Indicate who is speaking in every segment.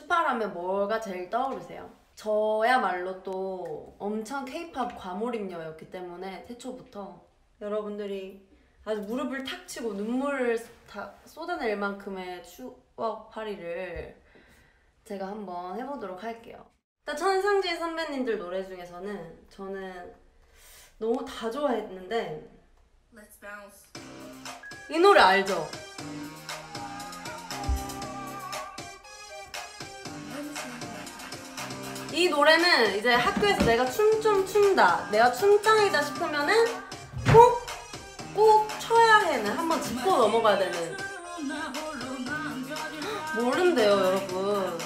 Speaker 1: 슈파라면 뭐가 제일 떠오르세요? 저야말로 또 엄청 K-POP 과몰입녀였기 때문에 태초부터 여러분들이 아주 무릎을 탁 치고 눈물을 다 쏟아낼 만큼의 추억팔이를 제가 한번 해보도록 할게요. 일단 천상지 선배님들 노래 중에서는 저는 너무 다 좋아했는데
Speaker 2: Let's bounce.
Speaker 1: 이 노래 알죠? 이 노래는 이제 학교에서 내가 춤 좀 춘다, 내가 춤짱이다 싶으면은 꼭 춰야 해는 한번 짚고 넘어가야 되는. 모른대요 여러분.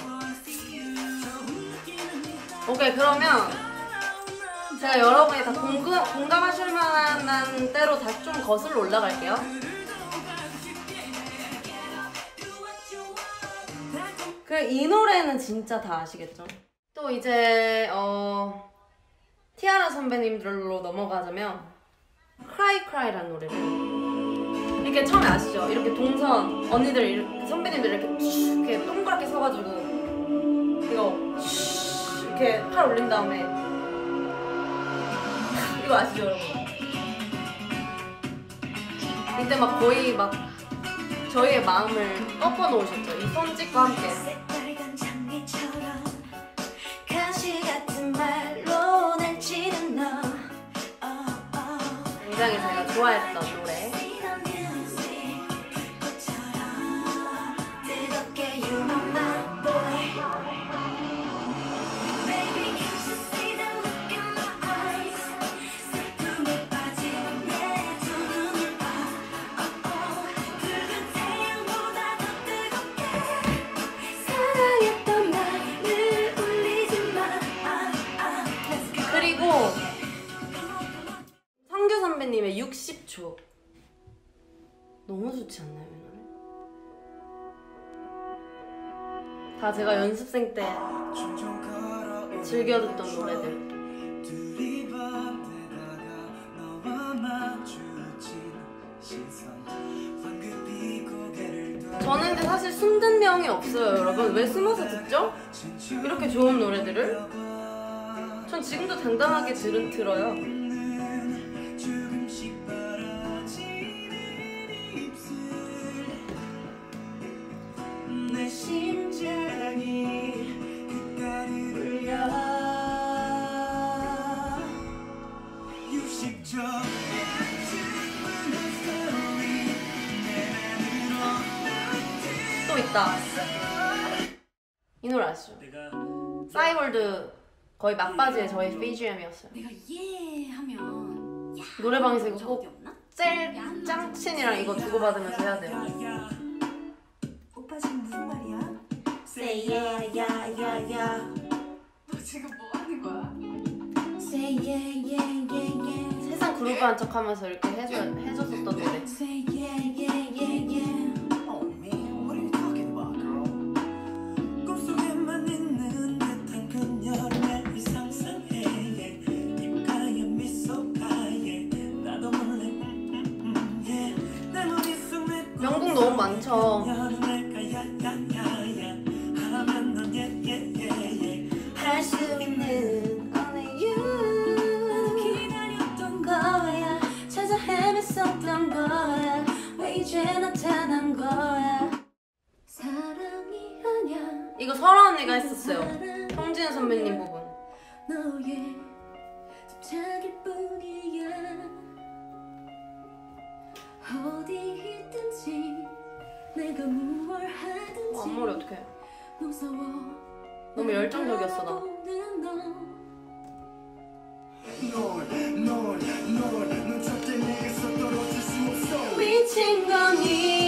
Speaker 1: 오케이, 그러면 제가 여러분이 다 공감하실 만한 대로 다시 좀 거슬러 올라갈게요. 이 노래는 진짜 다 아시겠죠? 또 이제 티아라 선배님들로 넘어가자면 Cry Cry라는 노래를 이렇게 처음에 아시죠? 이렇게 동선 언니들 이렇게, 선배님들 이렇게 동그랗게 서가지고 이거 이렇게 팔 올린 다음에 이거 아시죠 여러분? 이때 막 거의 막 저희의 마음을 꺾어 놓으셨죠? 이 손짓과 함께. 굉장히 제가 좋아했던 노래. 그리고 성규 선배님의 60초 너무 좋지 않나요, 이 노래? 다 제가 연습생 때 즐겨 듣던 노래들. 저는 근데 사실 숨든 명이 없어요, 여러분. 왜 숨어서 듣죠? 이렇게 좋은 노래들을? 전 지금도 당당하게 들어요. 내 심장이 그까를 울려 60초 또 있다. 이 노래 아시죠? 싸이월드 거의 막바지에 저희 BGM이었어요.
Speaker 2: 내가 예 하면
Speaker 1: 노래방에서 이거 꼭 젤 짱친이랑 이거 주고받으면서 해야 돼요.
Speaker 2: 오빠 지금 무슨 말이야?
Speaker 1: Say yeah yeah yeah yeah.
Speaker 2: 너 지금 뭐 하는 거야?
Speaker 1: Say yeah yeah yeah yeah. 세상 그룹한 척하면서 이렇게 해줬었던 노래. Say yeah yeah yeah yeah.
Speaker 2: Oh man, what are you talking about, girl? 꿈속에만 있는 듯한 그녀를 매일 상상해. 입가에 미소가에 나도 몰래 내 머릿속에
Speaker 1: 명곡 너무 많죠. 할 수 있는 only you. 나도 기다렸던 거야. 찾아 헤맸었던 거야. 왜 이제 나타난 거야. 사랑이 아냐. 이거 설아 언니가 했었어요. 성진 선배님 부분. 너의 집착일 뿐이야. 어디 있든지 내가 무얼 하든지. 앞머리 어떡해. 무서워. 너무 열정적이었어 나. 미친 거니.